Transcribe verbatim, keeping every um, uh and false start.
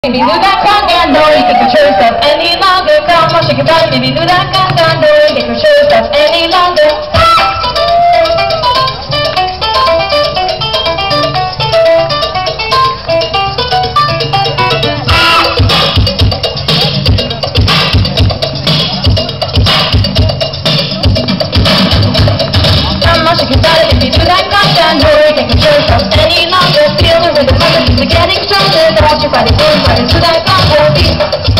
Maybe do that conga, no, you can't control yourself any longer. Come on, shake your body, maybe do that conga, no, you can't control yourself any longer. Come on, shake your body, maybe do that conga, no, you can't control yourself any longer. Feel the rhythm of the beat, getting stronger. Don't you fight it, don't fight it to that conga beat.